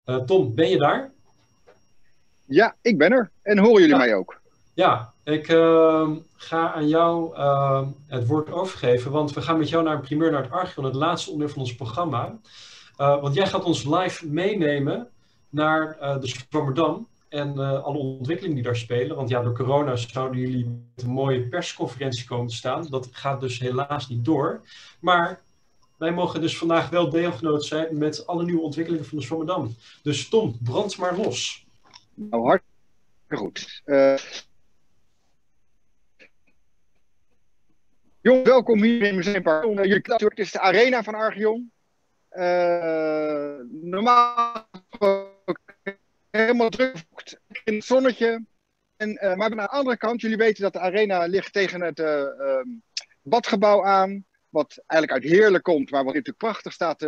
Tom, ben je daar? Ja, ik ben er. En horen jullie Ja, mij ook? ja. Ik ga aan jou het woord overgeven, want we gaan met jou naar een primeur naar het Archeon, het laatste onderdeel van ons programma. Want jij gaat ons live meenemen naar de Zwammerdam en alle ontwikkelingen die daar spelen. Want ja, door corona zouden jullie met een mooie persconferentie komen te staan. Dat gaat dus helaas niet door. Maar wij mogen dus vandaag wel deelgenoot zijn met alle nieuwe ontwikkelingen van de Zwammerdam. Dus Tom, brand maar los. Nou, hartstikke goed. Jongens, welkom hier in Museumpark. Jullie natuurlijk, het is de arena van Archeon. Normaal gesproken helemaal druk in het zonnetje. Maar aan de andere kant, jullie weten dat de arena ligt tegen het badgebouw aan. Wat eigenlijk uit Heerlen komt, maar wat natuurlijk prachtig staat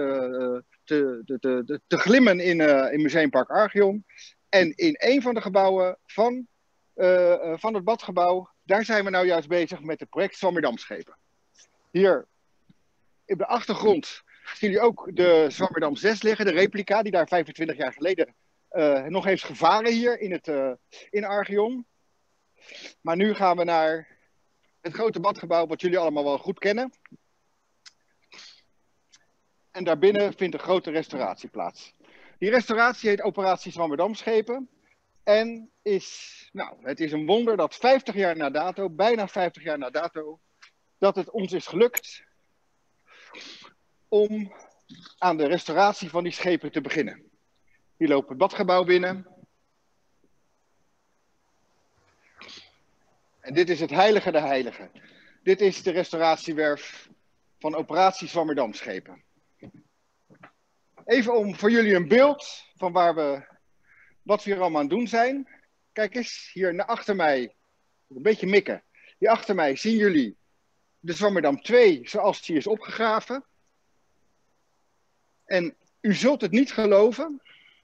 te glimmen in Museumpark Archeon. En in een van de gebouwen van het badgebouw, daar zijn we nou juist bezig met het project Zwammerdamschepen. Hier op de achtergrond zien jullie ook de Zwammerdam 6 liggen, de replica die daar 25 jaar geleden nog heeft gevaren hier in Archeon. Maar nu gaan we naar het grote badgebouw wat jullie allemaal wel goed kennen. En daarbinnen vindt een grote restauratie plaats. Die restauratie heet Operatie Zwammerdamschepen. En het is een wonder dat 50 jaar na dato, bijna 50 jaar na dato, dat het ons is gelukt om aan de restauratie van die schepen te beginnen. Hier loopt het badgebouw binnen. En dit is het heilige der heiligen. Dit is de restauratiewerf van Operatie Zwammerdamschepen. Even om voor jullie een beeld van wat we hier allemaal aan het doen zijn. Kijk eens, hier achter mij, een beetje mikken. Hier achter mij zien jullie de Zwammerdam 2 zoals die is opgegraven. En u zult het niet geloven.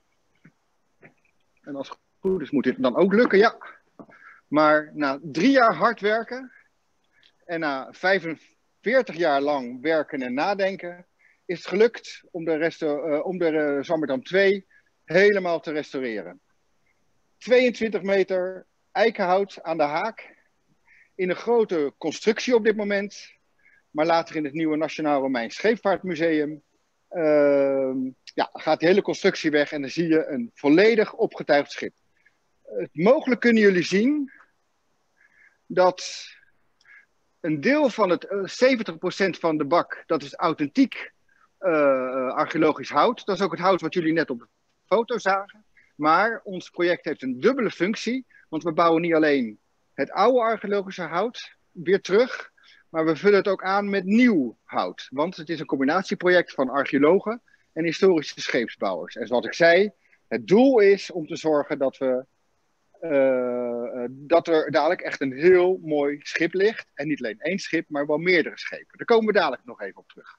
En als het goed is moet dit dan ook lukken, ja. Maar na 3 jaar hard werken en na 45 jaar lang werken en nadenken, is het gelukt om de Zwammerdam 2 helemaal te restaureren. 22 meter eikenhout aan de haak. In een grote constructie op dit moment. Maar later in het nieuwe Nationaal Romeins Scheepvaartmuseum gaat die hele constructie weg en dan zie je een volledig opgetuigd schip. Mogelijk kunnen jullie zien dat een deel van het 70% van de bak, dat is authentiek archeologisch hout. Dat is ook het hout wat jullie net op de foto zagen. Maar ons project heeft een dubbele functie, want we bouwen niet alleen het oude archeologische hout weer terug, maar we vullen het ook aan met nieuw hout. Want het is een combinatieproject van archeologen en historische scheepsbouwers. En zoals ik zei, het doel is om te zorgen dat dat er dadelijk echt een heel mooi schip ligt. En niet alleen één schip, maar wel meerdere schepen. Daar komen we dadelijk nog even op terug.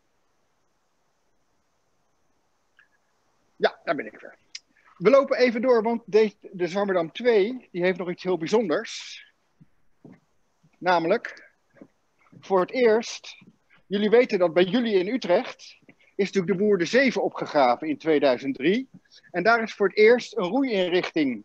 Ja, daar ben ik weer. We lopen even door, want de Zwammerdam 2 die heeft nog iets heel bijzonders. Namelijk, voor het eerst, jullie weten dat bij jullie in Utrecht is natuurlijk de Boer de Zeven opgegraven in 2003. En daar is voor het eerst een roeiinrichting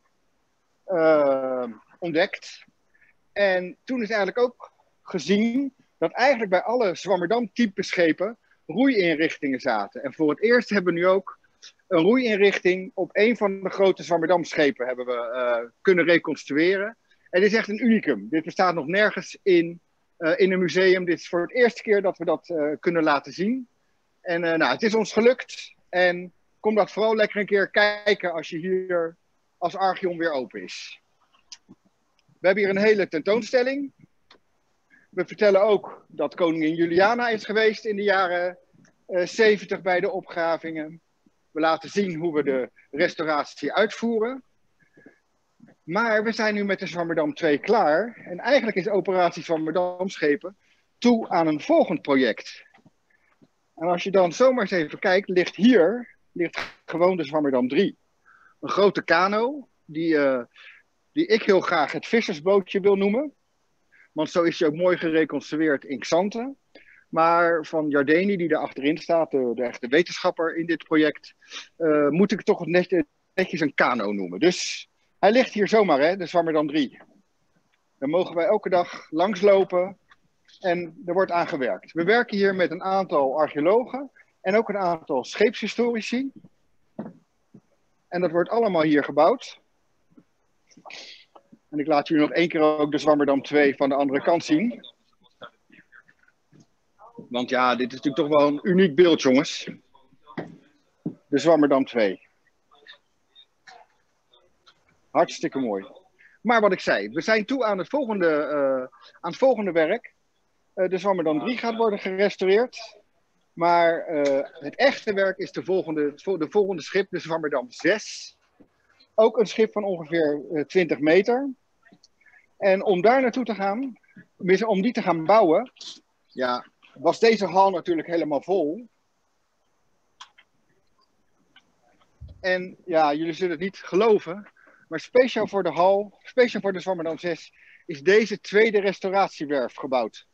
ontdekt. En toen is eigenlijk ook gezien dat eigenlijk bij alle Zwammerdam-type schepen roeiinrichtingen zaten. En voor het eerst hebben we nu ook een roeiinrichting op een van de grote Zwammerdam-schepen hebben we kunnen reconstrueren. En dit is echt een unicum. Dit bestaat nog nergens in een museum. Dit is voor het eerste keer dat we dat kunnen laten zien. En het is ons gelukt. En kom dat vooral lekker een keer kijken als je hier als Archeon weer open is. We hebben hier een hele tentoonstelling. We vertellen ook dat koningin Juliana is geweest in de jaren 70 bij de opgravingen. We laten zien hoe we de restauratie uitvoeren. Maar we zijn nu met de Zwammerdam 2 klaar. En eigenlijk is Operatie Zwammerdamschepen toe aan een volgend project. En als je dan zomaar eens even kijkt, ligt gewoon de Zwammerdam 3. Een grote kano, die ik heel graag het vissersbootje wil noemen. Want zo is hij ook mooi gereconstrueerd in Xanten. Maar van Jardeni, die daar achterin staat, de echte wetenschapper in dit project, moet ik toch netjes een kano noemen. Dus hij ligt hier zomaar, hè, de Zwammerdam 3. Daar mogen wij elke dag langslopen en er wordt aan gewerkt. We werken hier met een aantal archeologen en ook een aantal scheepshistorici. En dat wordt allemaal hier gebouwd. En ik laat jullie nog één keer ook de Zwammerdam 2 van de andere kant zien. Want ja, dit is natuurlijk toch wel een uniek beeld, jongens. De Zwammerdam 2. Hartstikke mooi. Maar wat ik zei, we zijn toe aan het volgende werk. De Zwammerdam 3 gaat worden gerestaureerd. Maar het echte werk is de volgende schip, de Zwammerdam 6. Ook een schip van ongeveer 20 meter. En om daar naartoe te gaan, om die te gaan bouwen, ja, was deze hal natuurlijk helemaal vol. En ja, jullie zullen het niet geloven, maar speciaal voor de hal, speciaal voor de Zwammerdam 6, is deze tweede restauratiewerf gebouwd.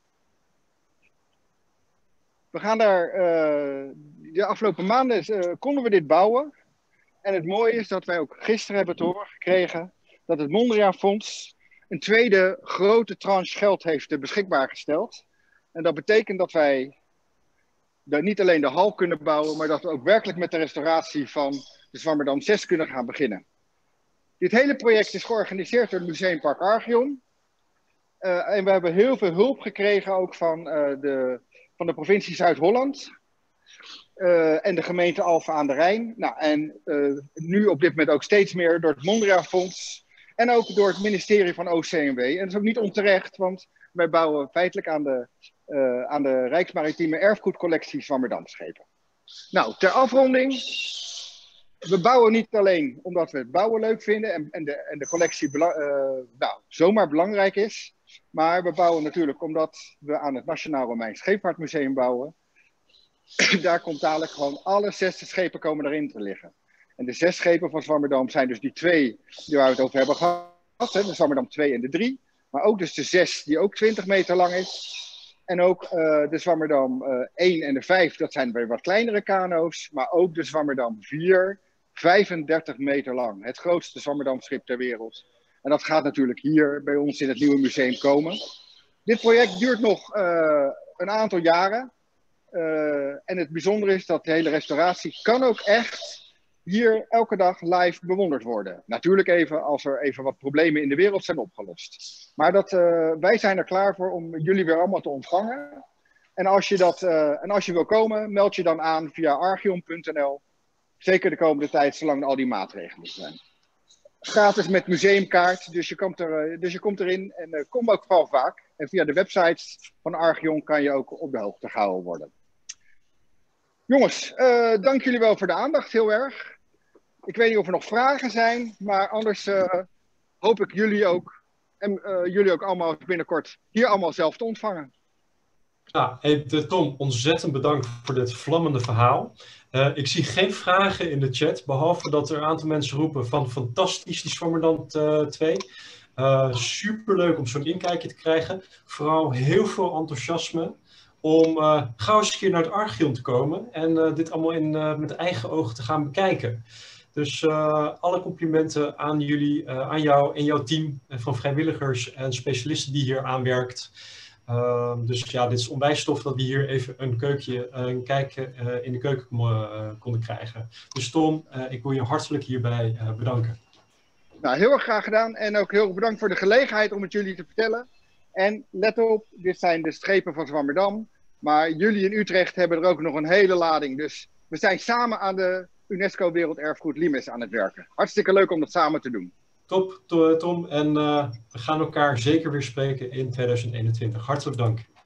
We gaan daar, de afgelopen maanden konden we dit bouwen. En het mooie is dat wij ook gisteren hebben te horen gekregen dat het Mondriaan Fonds een tweede grote tranche geld heeft beschikbaar gesteld. En dat betekent dat wij niet alleen de hal kunnen bouwen, maar dat we ook werkelijk met de restauratie van de Zwammerdam 6 kunnen gaan beginnen. Dit hele project is georganiseerd door het Museumpark Archeon. En we hebben heel veel hulp gekregen ook van de provincie Zuid-Holland. En de gemeente Alphen aan de Rijn. Nou, en nu op dit moment ook steeds meer door het Mondriaan Fonds. En ook door het ministerie van OCMW. En dat is ook niet onterecht, want wij bouwen feitelijk aan de Rijksmaritieme Erfgoedcollectie Zwammerdamschepen. Nou, ter afronding. We bouwen niet alleen omdat we het bouwen leuk vinden en de collectie zomaar belangrijk is. Maar we bouwen natuurlijk omdat we aan het Nationaal Romeins Scheepvaartmuseum bouwen. Daar komt dadelijk gewoon alle 6 schepen komen erin te liggen. En de 6 schepen van Zwammerdam zijn dus die 2 waar we het over hebben gehad. Hè, de Zwammerdam 2 en de 3. Maar ook dus de 6 die ook 20 meter lang is. En ook de Zwammerdam 1 en de 5, dat zijn weer wat kleinere kano's. Maar ook de Zwammerdam 4, 35 meter lang. Het grootste Zwammerdamschip ter wereld. En dat gaat natuurlijk hier bij ons in het nieuwe museum komen. Dit project duurt nog een aantal jaren. En het bijzondere is dat de hele restauratie kan ook echt hier elke dag live bewonderd worden. Natuurlijk even als er even wat problemen in de wereld zijn opgelost. Maar wij zijn er klaar voor om jullie weer allemaal te ontvangen. En als je wil komen, meld je dan aan via archeon.nl. Zeker de komende tijd, zolang al die maatregelen zijn. Gratis met museumkaart, dus je komt erin en kom ook vooral vaak. En via de websites van Archeon kan je ook op de hoogte gehouden worden. Jongens, dank jullie wel voor de aandacht, heel erg. Ik weet niet of er nog vragen zijn, maar anders hoop ik jullie ook allemaal binnenkort hier allemaal zelf te ontvangen. Ja, hey, Tom, ontzettend bedankt voor dit vlammende verhaal. Ik zie geen vragen in de chat, behalve dat er een aantal mensen roepen van fantastisch die Zwammerdam 2. Superleuk om zo'n inkijkje te krijgen. Vooral heel veel enthousiasme om gauw eens een keer naar het Archeon te komen en dit allemaal met eigen ogen te gaan bekijken. Dus alle complimenten aan jullie, aan jou en jouw team van vrijwilligers en specialisten die hier aanwerkt. Dus ja, dit is onwijs tof dat we hier even een kijkje in de keuken konden krijgen. Dus Tom, ik wil je hartelijk hierbij bedanken. Nou, heel erg graag gedaan en ook heel erg bedankt voor de gelegenheid om het jullie te vertellen. En let op, dit zijn de schepen van Zwammerdam, maar jullie in Utrecht hebben er ook nog een hele lading. Dus we zijn samen aan de UNESCO Werelderfgoed Limes aan het werken. Hartstikke leuk om dat samen te doen. Top, Tom. En we gaan elkaar zeker weer spreken in 2021. Hartelijk dank.